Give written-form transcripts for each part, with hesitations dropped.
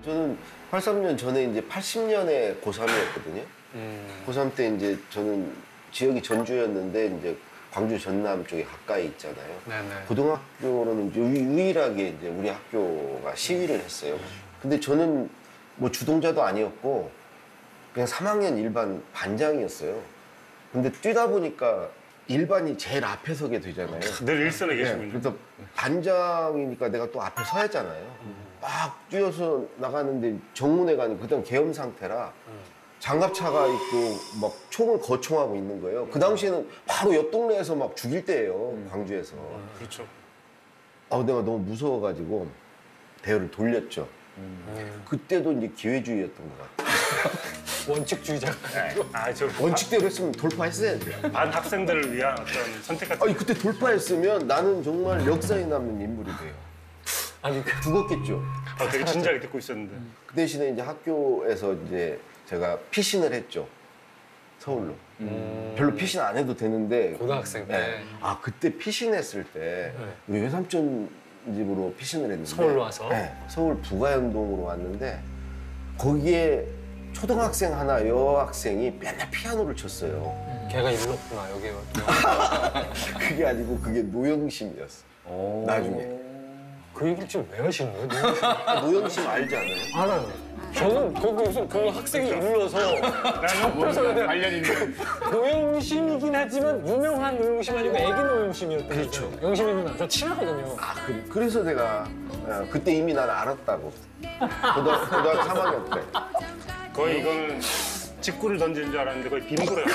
저는 83년 전에 이제 80년에 고3이었거든요. 고3 때 이제 저는 지역이 전주였는데 이제 광주 전남 쪽에 가까이 있잖아요. 네네. 고등학교로는 유일하게 이제 우리 학교가 시위를 했어요. 근데 저는 뭐 주동자도 아니었고 그냥 3학년 일반 반장이었어요. 근데 뛰다 보니까 일반이 제일 앞에 서게 되잖아요. 늘 일선에 계시군요. 그래서 반장이니까 내가 또 앞에 서야 하잖아요. 막 뛰어서 나가는데 정문에 가는 그다음 계엄 상태라 장갑차가 있고 막 총을 거총하고 있는 거예요. 그 당시에는 바로 옆 동네에서 막 죽일 때예요. 광주에서. 그렇죠. 내가 너무 무서워가지고 대열을 돌렸죠. 그때도 이제 기회주의였던 것 같아요. 원칙주의자. 원칙대로 했으면 돌파했어야 돼요. 반 학생들을 위한 어떤 선택 같은. 그때 돌파했으면 나는 정말 역사에 남는 인물이 돼요. 아니 죽었겠죠. 되게 진지하게 듣고 있었는데. 그 대신에 이제 학교에서 이제 제가 피신을 했죠. 서울로. 별로 피신 안 해도 되는데. 고등학생 때. 네. 그때 피신했을 때 우리 외삼촌 집으로 피신을 했는데. 서울로 와서? 네. 서울 부가연동으로 왔는데 거기에 초등학생 하나 여학생이 맨날 피아노를 쳤어요. 걔가 일렀구나 여기. 그게 아니고 그게 노영심이었어. 나중에. 그 얘기를 지금 왜 하시는 거예요? 노영심 알지 않아요? 알아요. 저는 거기서 그 학생이 일러서 옆에서 관련 있는 노영심이긴 하지만 유명한 노영심 아니고 애기 노영심이었던 거죠. 그렇죠. 영심이 누나 저 친하거든요. 그래서 내가 그때 이미 난 알았다고. 고등학교 3학년 때. 거의 이거는 직구를 던지는 줄 알았는데 거의 빈구래요.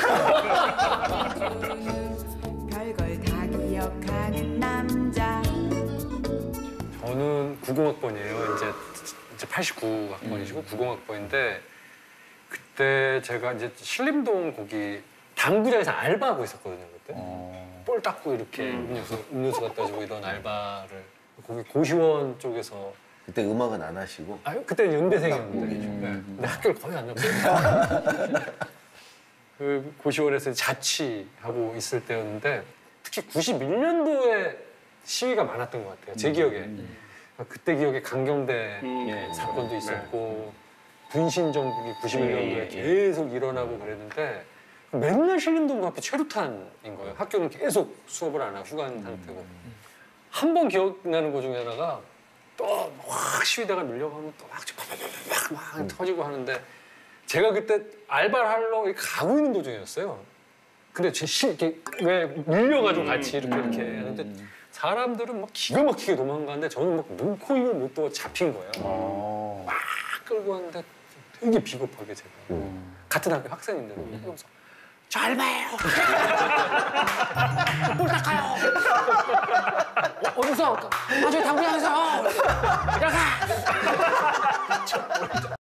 별걸 다 기억하는 남자. 저는 90학번이에요. 이제 89학번이시고 90학번인데 그때 제가 이제 신림동 거기 당구장에서 알바하고 있었거든요. 그때 볼 닦고 이렇게 음료수 갖다 주고 이런 알바를 거기 고시원 쪽에서. 그때 음악은 안 하시고? 그때 연대생이었는데 근데 학교를 거의 안 나갔어요. 그 고시원에서 자취하고 있을 때였는데 특히 91년도에 시위가 많았던 것 같아요. 제 기억에. 그때 기억에 강경대 사건도 있었고 분신 정국이 91년도에 계속 일어나고 그랬는데 맨날 신림동 앞에 최루탄인 거예요. 학교는 계속 수업을 안 하고 휴관 상태고. 한 번 기억나는 거 중에 하나가 또 확 시위대가 밀려가면 또 막 터지고 하는데 제가 그때 알바를 하러 가고 있는 도중이었어요. 근데 이렇게 왜 밀려가지고 같이 이렇게 하는데 사람들은 막 기가 막히게 도망가는데 저는 막 눈, 코, 입을 못 뜨고 잡힌 거예요. 막 끌고 왔는데 되게 비겁하게 제가 같은 학교 학생인데 그러면서 저 알바예요. 볼 닦아요. 어디서? 저기 당구장에서. 야 가.